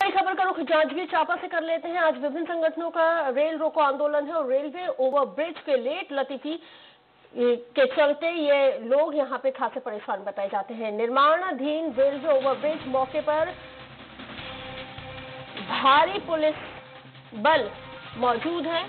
बड़ी खबर का रुख जांजगीर चांपा से कर लेते हैं। आज विभिन्न संगठनों का रेल रोको आंदोलन है और रेलवे ओवरब्रिज के लेट लतीफी के चलते ये लोग यहाँ पे खासे परेशान बताए जाते हैं। निर्माणाधीन रेलवे ओवरब्रिज मौके पर भारी पुलिस बल मौजूद है।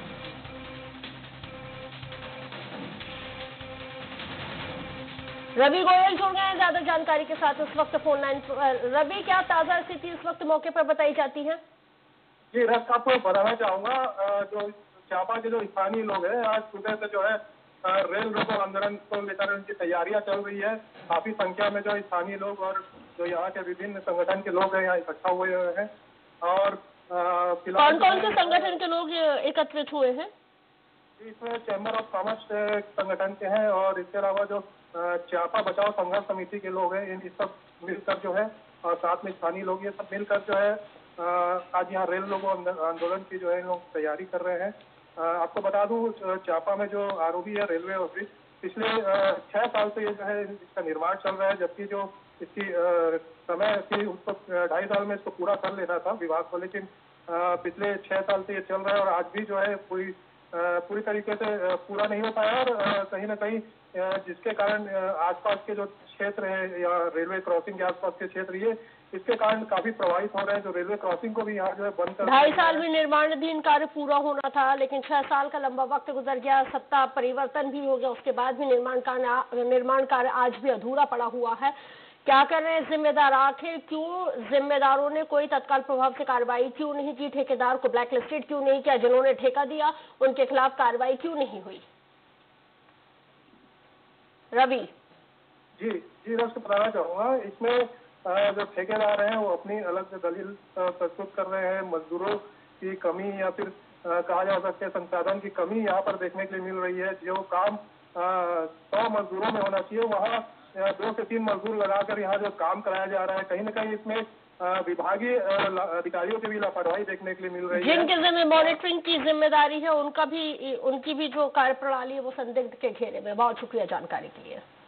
रवि गोयल जुड़ गए हैं ज्यादा जानकारी के साथ इस वक्त फोन लाइन पर। रवि, क्या ताजा स्थिति इस वक्त मौके पर बताई जाती है? जी रस, आपको बताना चाहूंगा, जो चांपा के जो स्थानीय लोग हैं, आज सुबह से जो है रेल रोको आंदोलन को लेकर उनकी तैयारियां चल रही है। काफी संख्या में जो स्थानीय लोग और जो यहाँ के विभिन्न संगठन के लोग हैं यहाँ इकट्ठा हुए हैं। और कौन कौन से संगठन के लोग एकत्रित हुए हैं? इसमें चैम्बर ऑफ कॉमर्स संगठन के हैं और इसके अलावा जो चांपा बचाओ संघर्ष समिति के लोग हैं, इन सब मिलकर जो है और साथ में स्थानीय लोग ये सब मिलकर जो है आज यहाँ रेल रोको आंदोलन की जो है लोग तैयारी कर रहे हैं। आपको बता दूं, चांपा में जो आरओबी है रेलवे ओवरब्रिज, पिछले 6 साल से ये जो है इसका निर्माण चल रहा है, जबकि जो इसकी समय थी उसको 2.5 साल में इसको पूरा कर लेना था विभाग को, लेकिन पिछले 6 साल से ये चल रहा है और आज भी जो है पूरी तरीके से पूरा नहीं हो पाया। और कहीं ना कहीं जिसके कारण आसपास के जो क्षेत्र है या रेलवे क्रॉसिंग के आसपास के क्षेत्र, ये इसके कारण काफी प्रभावित हो रहे हैं। जो रेलवे क्रॉसिंग को भी यहाँ जो है बंद कर 2.5 साल में निर्माणाधीन कार्य पूरा होना था, लेकिन 6 साल का लंबा वक्त गुजर गया, सत्ता परिवर्तन भी हो गया, उसके बाद भी निर्माण कार्य आज भी अधूरा पड़ा हुआ है। क्या कर रहे हैं जिम्मेदार? आखिर क्यों जिम्मेदारों ने कोई तत्काल प्रभाव से कार्रवाई क्यों नहीं की? ठेकेदार को ब्लैकलिस्टेड क्यों नहीं किया? जिन्होंने ठेका दिया उनके खिलाफ कार्रवाई क्यों नहीं हुई? रवि जी रस बताना चाहूंगा, इसमें जो ठेकेदार हैं वो अपनी अलग दलील प्रस्तुत कर रहे हैं। मजदूरों की कमी या फिर कहा जा सकता है संसाधन की कमी यहाँ पर देखने के लिए मिल रही है। जो काम 100 मजदूरों में होना चाहिए, वहाँ 2 से 3 मजदूर लगाकर यहाँ जो काम कराया जा रहा है, कहीं ना कहीं इसमें विभागीय अधिकारियों की भी लापरवाही देखने के लिए मिल रही है। जिनके जिम्मे मॉनिटरिंग की जिम्मेदारी है उनकी भी जो कार्यप्रणाली है वो संदिग्ध के घेरे में। बहुत शुक्रिया जानकारी के लिए।